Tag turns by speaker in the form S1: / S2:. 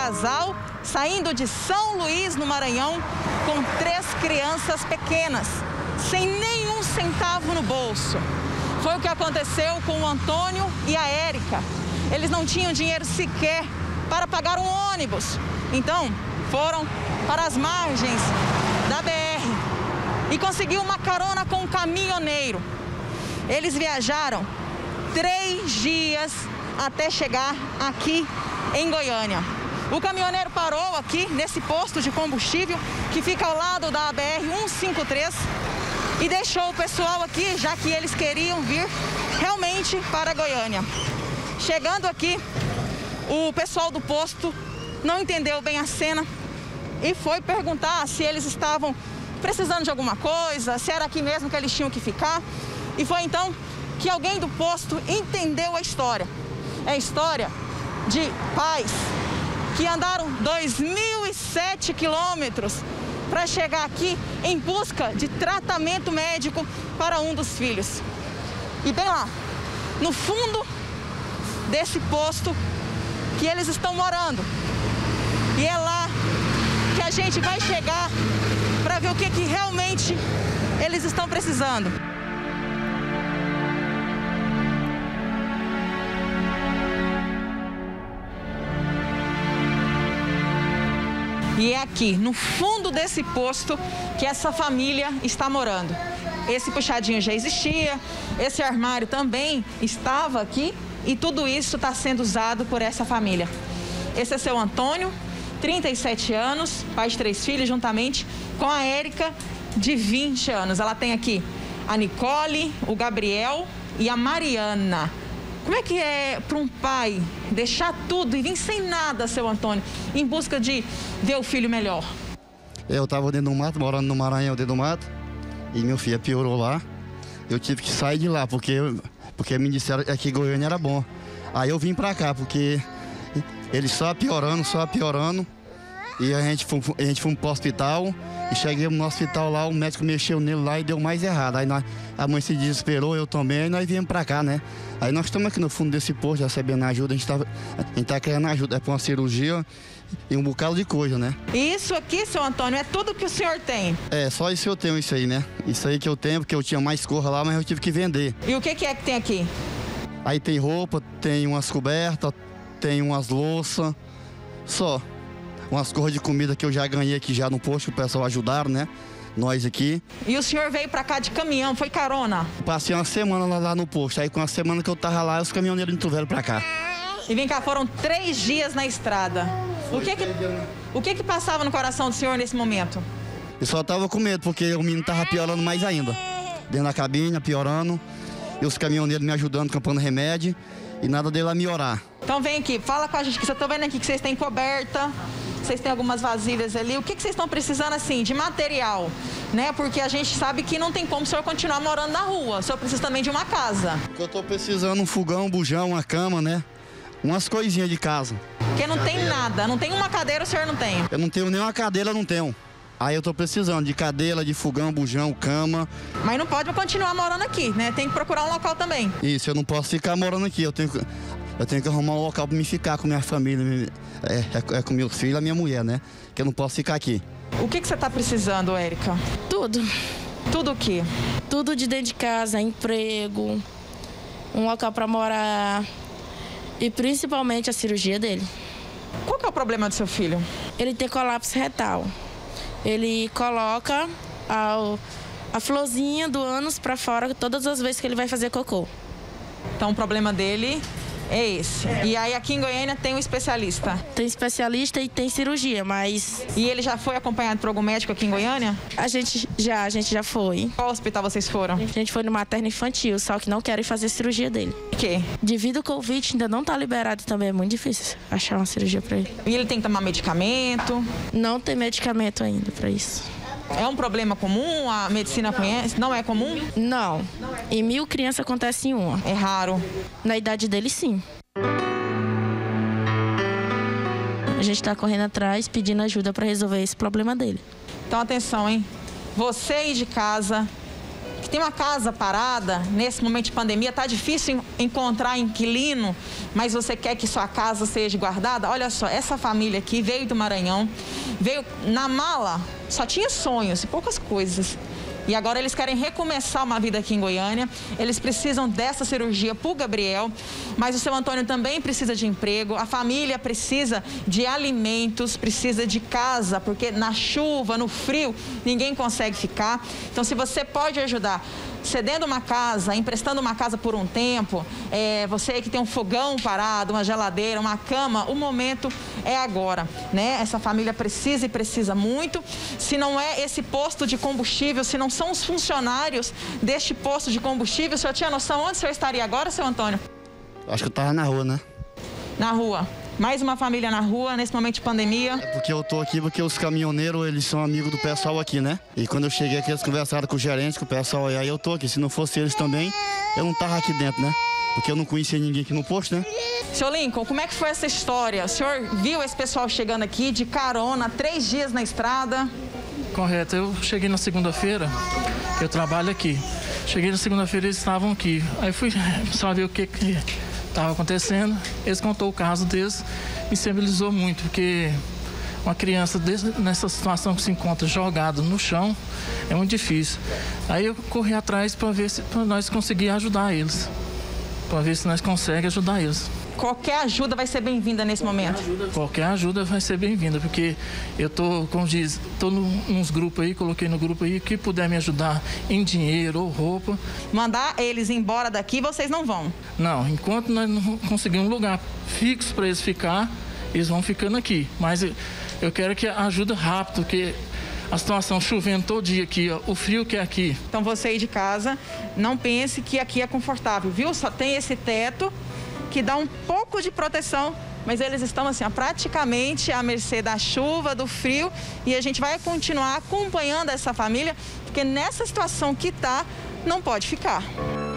S1: casal saindo de São Luís, no Maranhão, com 3 crianças pequenas, sem nenhum centavo no bolso. Foi o que aconteceu com o Antônio e a Érica. Eles não tinham dinheiro sequer para pagar um ônibus. Então, foram para as margens da BR e conseguiu uma carona com um caminhoneiro. Eles viajaram 3 dias até chegar aqui em Goiânia. O caminhoneiro parou aqui nesse posto de combustível que fica ao lado da BR-153 e deixou o pessoal aqui, já que eles queriam vir realmente para Goiânia. Chegando aqui, o pessoal do posto não entendeu bem a cena e foi perguntar se eles estavam precisando de alguma coisa, se era aqui mesmo que eles tinham que ficar. E foi então que alguém do posto entendeu a história. É a história de pais que andaram 2.007 quilômetros para chegar aqui em busca de tratamento médico para um dos filhos. E bem lá, no fundo desse posto que eles estão morando. E é lá que a gente vai chegar para ver o que realmente eles estão precisando. E é aqui, no fundo desse posto, que essa família está morando. Esse puxadinho já existia, esse armário também estava aqui e tudo isso está sendo usado por essa família. Esse é seu Antônio, 37 anos, pai de 3 filhos, juntamente com a Érica, de 20 anos. Ela tem aqui a Nicole, o Gabriel e a Mariana. Como é que é para um pai deixar tudo e vir sem nada, seu Antônio, em busca de ver o filho melhor?
S2: Eu estava dentro do mato, morando no Maranhão, dentro do mato, e meu filho piorou lá. Eu tive que sair de lá, porque me disseram que Goiânia era bom. Aí eu vim para cá, porque ele só piorando. E a gente foi para o hospital, e chegamos no hospital lá, o médico mexeu nele lá e deu mais errado. Aí a mãe se desesperou, eu também, e nós viemos para cá, né? Aí nós estamos aqui no fundo desse posto, recebendo ajuda, a gente tá querendo ajuda, é para uma cirurgia e um bocado de coisa, né?
S1: E isso aqui, seu Antônio, é tudo que o senhor tem?
S2: É, só isso eu tenho, isso aí, né? Isso aí que eu tenho, porque eu tinha mais cor lá, mas eu tive que vender.
S1: E o que é que tem aqui?
S2: Aí tem roupa, tem umas cobertas, tem umas louças, só. Umas cores de comida que eu já ganhei aqui já no posto, que o pessoal ajudaram, né? Nós aqui.
S1: E o senhor veio pra cá de caminhão, foi carona?
S2: Passei uma semana lá no posto, aí com a semana que eu tava lá, os caminhoneiros não trouxeram pra cá.
S1: E vem cá, foram 3 dias na estrada. O que passava no coração do senhor nesse momento?
S2: Eu só tava com medo, porque o menino tava piorando mais ainda. Dentro da cabine, piorando, e os caminhoneiros me ajudando, comprando remédio, e nada dele a melhorar.
S1: Então vem aqui, fala com a gente, que eu tô vendo aqui que vocês têm coberta, vocês têm algumas vasilhas ali. O que vocês estão precisando, assim, de material, né? Porque a gente sabe que não tem como o senhor continuar morando na rua. O senhor precisa também de uma casa.
S2: Eu tô precisando um fogão, um bujão, uma cama, né? Umas coisinhas de casa.
S1: Porque não tem nada, não tem uma cadeira, o senhor não tem?
S2: Eu não tenho nem uma cadeira, não tenho. Aí eu tô precisando de cadeira, de fogão, bujão, cama.
S1: Mas não pode continuar morando aqui, né? Tem que procurar um local também.
S2: Isso, eu não posso ficar morando aqui. Eu tenho que arrumar um local para me ficar com minha família, com meus filhos e a minha mulher, né? Que eu não posso ficar aqui.
S1: O que você tá precisando, Érica?
S3: Tudo.
S1: Tudo o quê?
S3: Tudo de dentro de casa, emprego, um local para morar e principalmente a cirurgia dele.
S1: Qual que é o problema do seu filho?
S3: Ele tem colapso retal. Ele coloca a florzinha do ânus para fora todas as vezes que ele vai fazer cocô.
S1: Então o problema dele é esse. E aí aqui em Goiânia tem um especialista?
S3: Tem especialista e tem cirurgia, mas...
S1: E ele já foi acompanhado por algum médico aqui em Goiânia?
S3: A gente já foi.
S1: Qual hospital vocês foram?
S3: A gente foi no materno infantil, só que não querem fazer cirurgia dele.
S1: Por quê?
S3: Devido ao Covid ainda não tá liberado também, é muito difícil achar uma cirurgia para ele.
S1: E ele tem que tomar medicamento?
S3: Não tem medicamento ainda para isso.
S1: É um problema comum? A medicina conhece? Não é comum?
S3: Não. Em 1000 crianças acontece em uma.
S1: É raro.
S3: Na idade dele, sim. A gente está correndo atrás, pedindo ajuda para resolver esse problema dele.
S1: Então, atenção, hein? Você aí de casa, que tem uma casa parada, nesse momento de pandemia, está difícil encontrar inquilino, mas você quer que sua casa seja guardada? Olha só, essa família aqui veio do Maranhão, veio na mala, só tinha sonhos e poucas coisas. E agora eles querem recomeçar uma vida aqui em Goiânia. Eles precisam dessa cirurgia para o Gabriel, mas o seu Antônio também precisa de emprego. A família precisa de alimentos, precisa de casa, porque na chuva, no frio, ninguém consegue ficar. Então, se você pode ajudar cedendo uma casa, emprestando uma casa por um tempo, você que tem um fogão parado, uma geladeira, uma cama, o momento é agora, né? Essa família precisa e precisa muito. Se não é esse posto de combustível, se não são os funcionários deste posto de combustível, o senhor tinha noção onde o senhor estaria agora, seu Antônio?
S2: Acho que eu tava na rua, né?
S1: Na rua. Mais uma família na rua, nesse momento de pandemia.
S2: É porque eu tô aqui porque os caminhoneiros, eles são amigos do pessoal aqui, né? E quando eu cheguei aqui, eles conversaram com o gerente, com o pessoal, e aí eu tô aqui. Se não fosse eles também, eu não tava aqui dentro, né? Porque eu não conhecia ninguém aqui no posto, né?
S1: Senhor Lincoln, como é que foi essa história? O senhor viu esse pessoal chegando aqui de carona, 3 dias na estrada?
S4: Correto, eu cheguei na segunda-feira, eu trabalho aqui. Cheguei na segunda-feira, eles estavam aqui. Aí fui saber o que estava acontecendo. Eles contou o caso deles, me sensibilizou muito, porque uma criança nessa situação que se encontra jogada no chão é muito difícil. Aí eu corri atrás para ver se nós conseguíamos ajudar eles, para ver se nós conseguimos ajudar eles.
S1: Qualquer ajuda vai ser bem-vinda nesse momento?
S4: Qualquer ajuda vai ser bem-vinda, porque eu tô, como diz, tô nos grupos aí, coloquei no grupo aí, que puder me ajudar em dinheiro ou roupa.
S1: Mandar eles embora daqui, vocês não vão?
S4: Não, enquanto nós não conseguirmos um lugar fixo para eles ficar, eles vão ficando aqui. Mas eu quero que ajude rápido, porque a situação chovendo todo dia aqui, ó, o frio que é aqui.
S1: Então você aí de casa, não pense que aqui é confortável, viu? Só tem esse teto que dá um pouco de proteção, mas eles estão assim, ó, praticamente à mercê da chuva, do frio, e a gente vai continuar acompanhando essa família, porque nessa situação que tá, não pode ficar.